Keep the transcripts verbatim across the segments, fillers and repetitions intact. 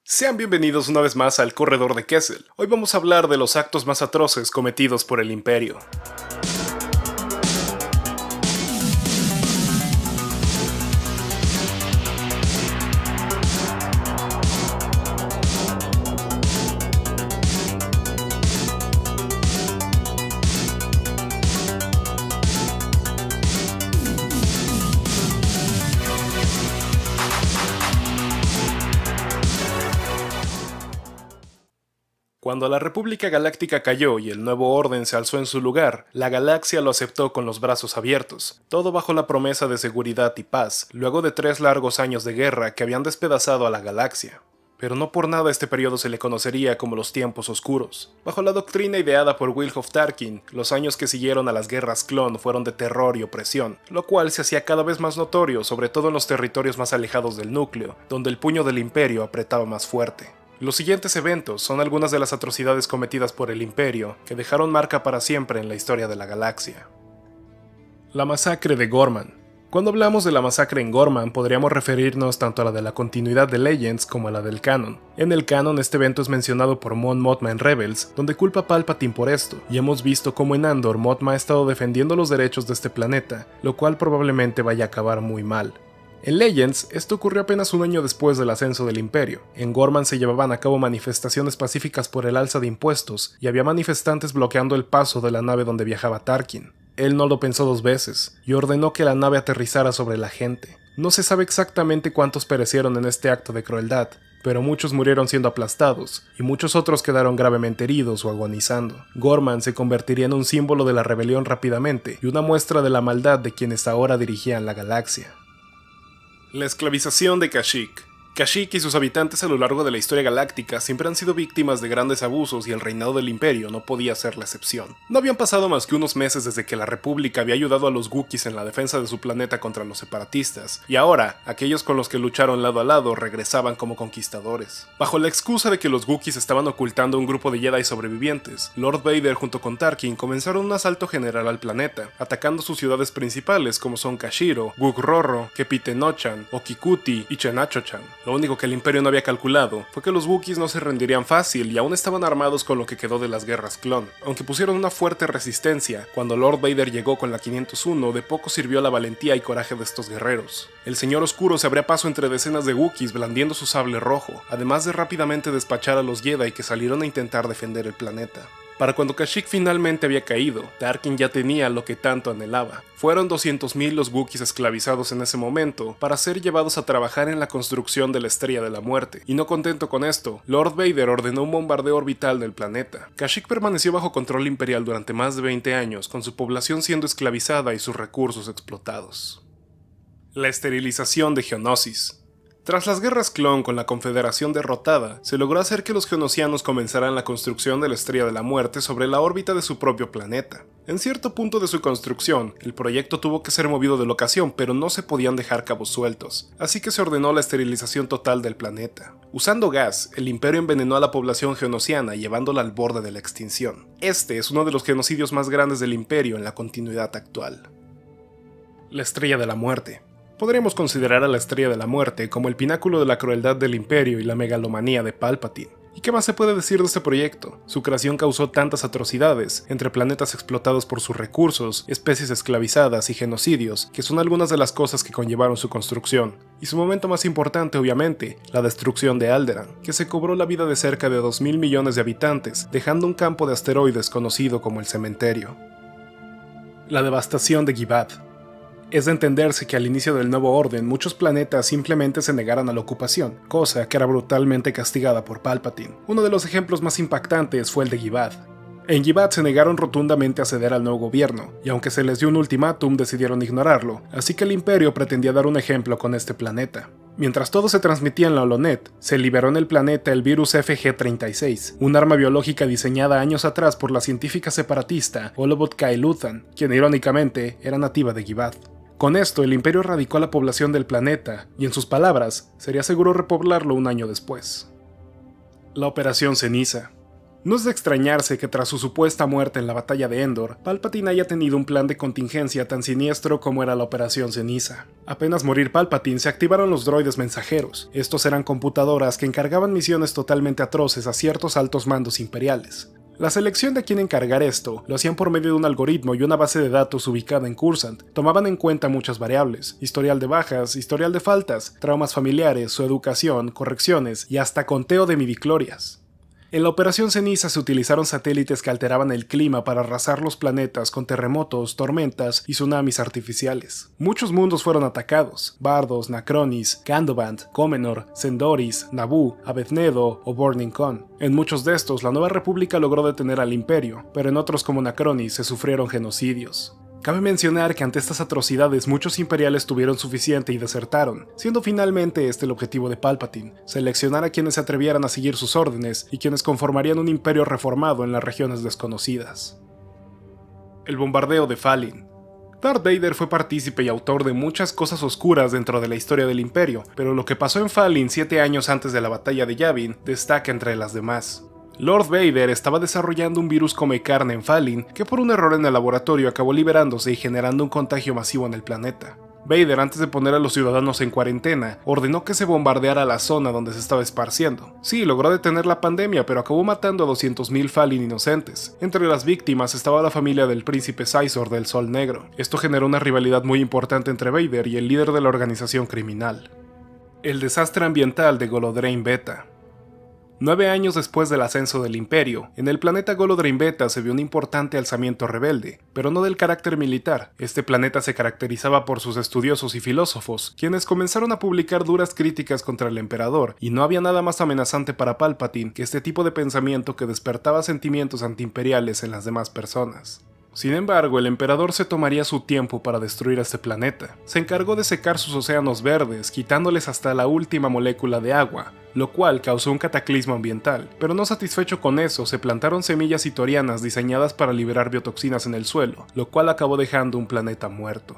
Sean bienvenidos una vez más al Corredor de Kessel. Hoy vamos a hablar de los actos más atroces cometidos por el Imperio. Cuando la República Galáctica cayó y el Nuevo Orden se alzó en su lugar, la galaxia lo aceptó con los brazos abiertos, todo bajo la promesa de seguridad y paz, luego de tres largos años de guerra que habían despedazado a la galaxia. Pero no por nada este periodo se le conocería como los tiempos oscuros. Bajo la doctrina ideada por Wilhoff Tarkin, los años que siguieron a las guerras clon fueron de terror y opresión, lo cual se hacía cada vez más notorio, sobre todo en los territorios más alejados del núcleo, donde el puño del Imperio apretaba más fuerte. Los siguientes eventos son algunas de las atrocidades cometidas por el Imperio que dejaron marca para siempre en la historia de la galaxia. La masacre de Ghorman. Cuando hablamos de la masacre en Ghorman, podríamos referirnos tanto a la de la continuidad de Legends como a la del canon. En el canon, este evento es mencionado por Mon Mothma en Rebels, donde culpa a Palpatine por esto, y hemos visto cómo en Andor Mothma ha estado defendiendo los derechos de este planeta, lo cual probablemente vaya a acabar muy mal. En Legends, esto ocurrió apenas un año después del ascenso del Imperio. En Ghorman se llevaban a cabo manifestaciones pacíficas por el alza de impuestos, y había manifestantes bloqueando el paso de la nave donde viajaba Tarkin. Él no lo pensó dos veces, y ordenó que la nave aterrizara sobre la gente. No se sabe exactamente cuántos perecieron en este acto de crueldad, pero muchos murieron siendo aplastados, y muchos otros quedaron gravemente heridos o agonizando. Ghorman se convertiría en un símbolo de la rebelión rápidamente, y una muestra de la maldad de quienes ahora dirigían la galaxia. La esclavización de Kashyyyk. Kashyyyk y sus habitantes a lo largo de la historia galáctica siempre han sido víctimas de grandes abusos y el reinado del Imperio no podía ser la excepción. No habían pasado más que unos meses desde que la República había ayudado a los Wookiees en la defensa de su planeta contra los separatistas, y ahora, aquellos con los que lucharon lado a lado regresaban como conquistadores. Bajo la excusa de que los Wookiees estaban ocultando un grupo de Jedi sobrevivientes, Lord Vader junto con Tarkin comenzaron un asalto general al planeta, atacando sus ciudades principales como son Kashiro, Wuk-Rorro, Kepite-Nochan, Okikuti y Chenacho-chan. Lo único que el Imperio no había calculado fue que los Wookiees no se rendirían fácil y aún estaban armados con lo que quedó de las guerras clon. Aunque pusieron una fuerte resistencia, cuando Lord Vader llegó con la quinientos uno, de poco sirvió la valentía y coraje de estos guerreros. El Señor Oscuro se abría paso entre decenas de Wookiees blandiendo su sable rojo, además de rápidamente despachar a los Jedi que salieron a intentar defender el planeta. Para cuando Kashyyyk finalmente había caído, Tarkin ya tenía lo que tanto anhelaba. Fueron doscientos mil los Wookiees esclavizados en ese momento para ser llevados a trabajar en la construcción de la Estrella de la Muerte, y no contento con esto, Lord Vader ordenó un bombardeo orbital del planeta. Kashyyyk permaneció bajo control imperial durante más de veinte años, con su población siendo esclavizada y sus recursos explotados. La esterilización de Geonosis. Tras las guerras clon con la Confederación derrotada, se logró hacer que los geonosianos comenzaran la construcción de la Estrella de la Muerte sobre la órbita de su propio planeta. En cierto punto de su construcción, el proyecto tuvo que ser movido de locación, pero no se podían dejar cabos sueltos, así que se ordenó la esterilización total del planeta. Usando gas, el Imperio envenenó a la población geonosiana, llevándola al borde de la extinción. Este es uno de los genocidios más grandes del Imperio en la continuidad actual. La Estrella de la Muerte. Podríamos considerar a la Estrella de la Muerte como el pináculo de la crueldad del Imperio y la megalomanía de Palpatine. ¿Y qué más se puede decir de este proyecto? Su creación causó tantas atrocidades, entre planetas explotados por sus recursos, especies esclavizadas y genocidios, que son algunas de las cosas que conllevaron su construcción. Y su momento más importante, obviamente, la destrucción de Alderaan, que se cobró la vida de cerca de dos mil millones de habitantes, dejando un campo de asteroides conocido como el Cementerio. La devastación de Givat. Es de entenderse que al inicio del Nuevo Orden muchos planetas simplemente se negaran a la ocupación, cosa que era brutalmente castigada por Palpatine. Uno de los ejemplos más impactantes fue el de Givat. En Givat se negaron rotundamente a ceder al nuevo gobierno, y aunque se les dio un ultimátum decidieron ignorarlo, así que el Imperio pretendía dar un ejemplo con este planeta. Mientras todo se transmitía en la Holonet, se liberó en el planeta el virus F G treinta y seis, un arma biológica diseñada años atrás por la científica separatista Holobot Kai-Luthan, quien irónicamente era nativa de Givat. Con esto, el Imperio erradicó a la población del planeta, y en sus palabras, sería seguro repoblarlo un año después. La Operación Ceniza. No es de extrañarse que tras su supuesta muerte en la batalla de Endor, Palpatine haya tenido un plan de contingencia tan siniestro como era la Operación Ceniza. Apenas morir Palpatine se activaron los droides mensajeros. Estos eran computadoras que encargaban misiones totalmente atroces a ciertos altos mandos imperiales. La selección de quién encargar esto lo hacían por medio de un algoritmo y una base de datos ubicada en Coruscant. Tomaban en cuenta muchas variables: historial de bajas, historial de faltas, traumas familiares, su educación, correcciones y hasta conteo de midichlorias. En la Operación Ceniza se utilizaron satélites que alteraban el clima para arrasar los planetas con terremotos, tormentas y tsunamis artificiales. Muchos mundos fueron atacados: Bardos, Nakronis, Candoband, Comenor, Sendoris, Naboo, Abednedo o Burning Con. En muchos de estos, la Nueva República logró detener al Imperio, pero en otros como Nakronis se sufrieron genocidios. Cabe mencionar que ante estas atrocidades muchos imperiales tuvieron suficiente y desertaron, siendo finalmente este el objetivo de Palpatine: seleccionar a quienes se atrevieran a seguir sus órdenes y quienes conformarían un imperio reformado en las regiones desconocidas. El bombardeo de Fallen. Darth Vader fue partícipe y autor de muchas cosas oscuras dentro de la historia del Imperio, pero lo que pasó en Fallen siete años antes de la batalla de Yavin destaca entre las demás. Lord Vader estaba desarrollando un virus come carne en Fallen que por un error en el laboratorio acabó liberándose y generando un contagio masivo en el planeta. Vader, antes de poner a los ciudadanos en cuarentena, ordenó que se bombardeara la zona donde se estaba esparciendo. Sí, logró detener la pandemia, pero acabó matando a doscientos mil Fallen inocentes. Entre las víctimas estaba la familia del príncipe Caesar del Sol Negro. Esto generó una rivalidad muy importante entre Vader y el líder de la organización criminal. El desastre ambiental de Golodrain Beta. Nueve años después del ascenso del Imperio, en el planeta Golodrain Beta se vio un importante alzamiento rebelde, pero no del carácter militar. Este planeta se caracterizaba por sus estudiosos y filósofos, quienes comenzaron a publicar duras críticas contra el emperador, y no había nada más amenazante para Palpatine que este tipo de pensamiento que despertaba sentimientos antiimperiales en las demás personas. Sin embargo, el emperador se tomaría su tiempo para destruir este planeta. Se encargó de secar sus océanos verdes, quitándoles hasta la última molécula de agua, lo cual causó un cataclismo ambiental, pero no satisfecho con eso, se plantaron semillas itorianas diseñadas para liberar biotoxinas en el suelo, lo cual acabó dejando un planeta muerto.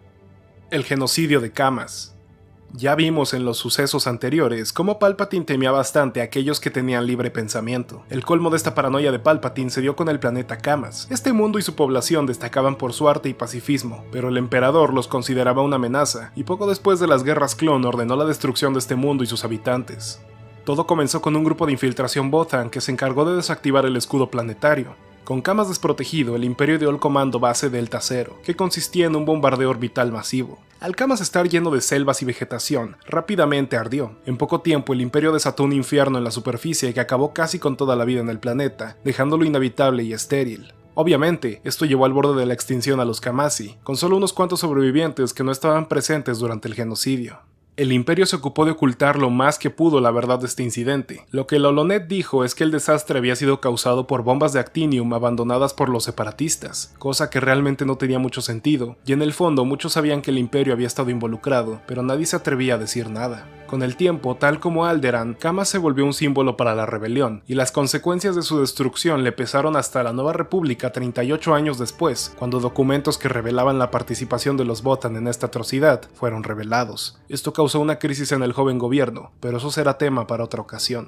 El genocidio de Camas. Ya vimos en los sucesos anteriores cómo Palpatine temía bastante a aquellos que tenían libre pensamiento. El colmo de esta paranoia de Palpatine se dio con el planeta Camas. Este mundo y su población destacaban por su arte y pacifismo, pero el emperador los consideraba una amenaza, y poco después de las guerras clon ordenó la destrucción de este mundo y sus habitantes. Todo comenzó con un grupo de infiltración Bothan que se encargó de desactivar el escudo planetario. Con Camas desprotegido, el Imperio dio el comando base Delta Cero, que consistía en un bombardeo orbital masivo. Al Camas estar lleno de selvas y vegetación, rápidamente ardió. En poco tiempo el Imperio desató un infierno en la superficie que acabó casi con toda la vida en el planeta, dejándolo inhabitable y estéril. Obviamente, esto llevó al borde de la extinción a los Kamasi, con solo unos cuantos sobrevivientes que no estaban presentes durante el genocidio. El Imperio se ocupó de ocultar lo más que pudo la verdad de este incidente. Lo que el Holonet dijo es que el desastre había sido causado por bombas de actinium abandonadas por los separatistas, cosa que realmente no tenía mucho sentido, y en el fondo muchos sabían que el Imperio había estado involucrado, pero nadie se atrevía a decir nada. Con el tiempo, tal como Alderaan, Camas se volvió un símbolo para la rebelión, y las consecuencias de su destrucción le pesaron hasta la Nueva República treinta y ocho años después, cuando documentos que revelaban la participación de los Bothan en esta atrocidad fueron revelados. Esto causó una crisis en el joven gobierno, pero eso será tema para otra ocasión.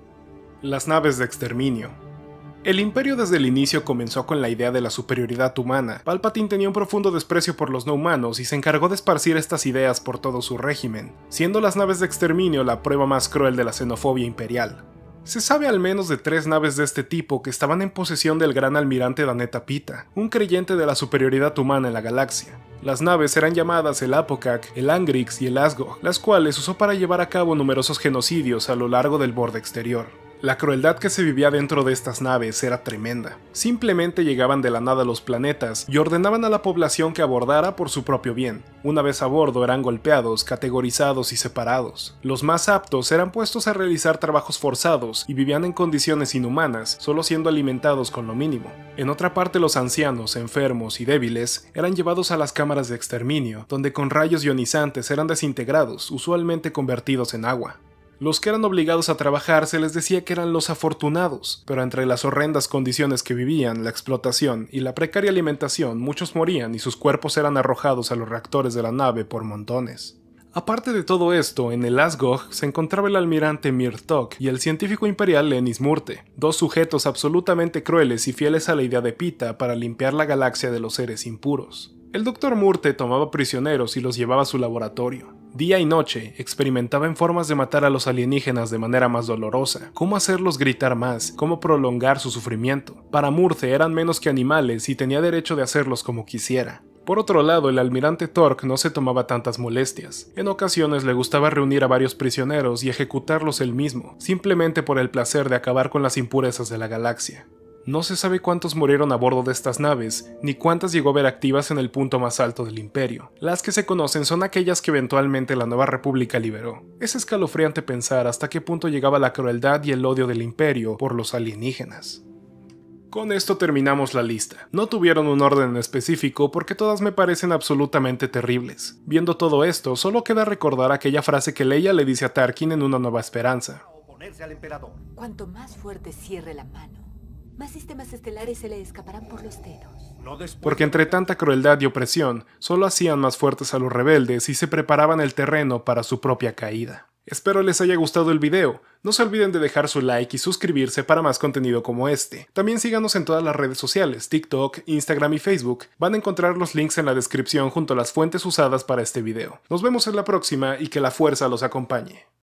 Las naves de exterminio. El Imperio desde el inicio comenzó con la idea de la superioridad humana. Palpatine tenía un profundo desprecio por los no humanos y se encargó de esparcir estas ideas por todo su régimen, siendo las naves de exterminio la prueba más cruel de la xenofobia imperial. Se sabe al menos de tres naves de este tipo que estaban en posesión del gran almirante Daneta Pita, un creyente de la superioridad humana en la galaxia. Las naves eran llamadas el Apocac, el Angrix y el Asgog, las cuales usó para llevar a cabo numerosos genocidios a lo largo del borde exterior. La crueldad que se vivía dentro de estas naves era tremenda. Simplemente llegaban de la nada a los planetas y ordenaban a la población que abordara por su propio bien. Una vez a bordo eran golpeados, categorizados y separados. Los más aptos eran puestos a realizar trabajos forzados y vivían en condiciones inhumanas, solo siendo alimentados con lo mínimo. En otra parte, los ancianos, enfermos y débiles eran llevados a las cámaras de exterminio, donde con rayos ionizantes eran desintegrados, usualmente convertidos en agua. Los que eran obligados a trabajar se les decía que eran los afortunados, pero entre las horrendas condiciones que vivían, la explotación y la precaria alimentación, muchos morían y sus cuerpos eran arrojados a los reactores de la nave por montones. Aparte de todo esto, en el Asgog se encontraba el almirante Murtok y el científico imperial Lennis Murte, dos sujetos absolutamente crueles y fieles a la idea de Pita para limpiar la galaxia de los seres impuros. El doctor Murte tomaba prisioneros y los llevaba a su laboratorio. Día y noche, experimentaba en formas de matar a los alienígenas de manera más dolorosa, cómo hacerlos gritar más, cómo prolongar su sufrimiento. Para Murte eran menos que animales y tenía derecho de hacerlos como quisiera. Por otro lado, el almirante Torque no se tomaba tantas molestias. En ocasiones le gustaba reunir a varios prisioneros y ejecutarlos él mismo, simplemente por el placer de acabar con las impurezas de la galaxia. No se sabe cuántos murieron a bordo de estas naves, ni cuántas llegó a ver activas en el punto más alto del Imperio. Las que se conocen son aquellas que eventualmente la Nueva República liberó. Es escalofriante pensar hasta qué punto llegaba la crueldad y el odio del Imperio por los alienígenas. Con esto terminamos la lista. No tuvieron un orden específico porque todas me parecen absolutamente terribles. Viendo todo esto, solo queda recordar aquella frase que Leia le dice a Tarkin en Una Nueva Esperanza. Cuanto más fuerte cierre la mano, más sistemas estelares se le escaparán por los dedos. Porque entre tanta crueldad y opresión, solo hacían más fuertes a los rebeldes y se preparaban el terreno para su propia caída. Espero les haya gustado el video. No se olviden de dejar su like y suscribirse para más contenido como este. También síganos en todas las redes sociales, TikTok, Instagram y Facebook. Van a encontrar los links en la descripción junto a las fuentes usadas para este video. Nos vemos en la próxima y que la fuerza los acompañe.